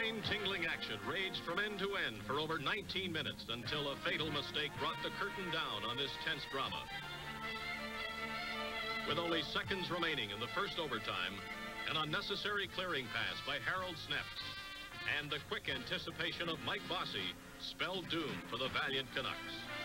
Spine-tingling action raged from end to end for over 19 minutes until a fatal mistake brought the curtain down on this tense drama. With only seconds remaining in the first overtime, an unnecessary clearing pass by Harold Snepts and the quick anticipation of Mike Bossy spelled doom for the valiant Canucks.